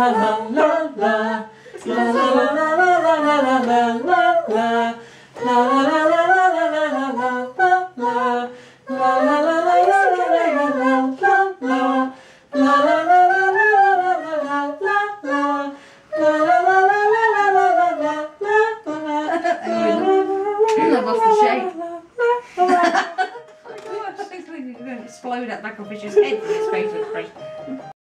I've lost the shape. It's going to explode at Michael Fisher's head with his face expression.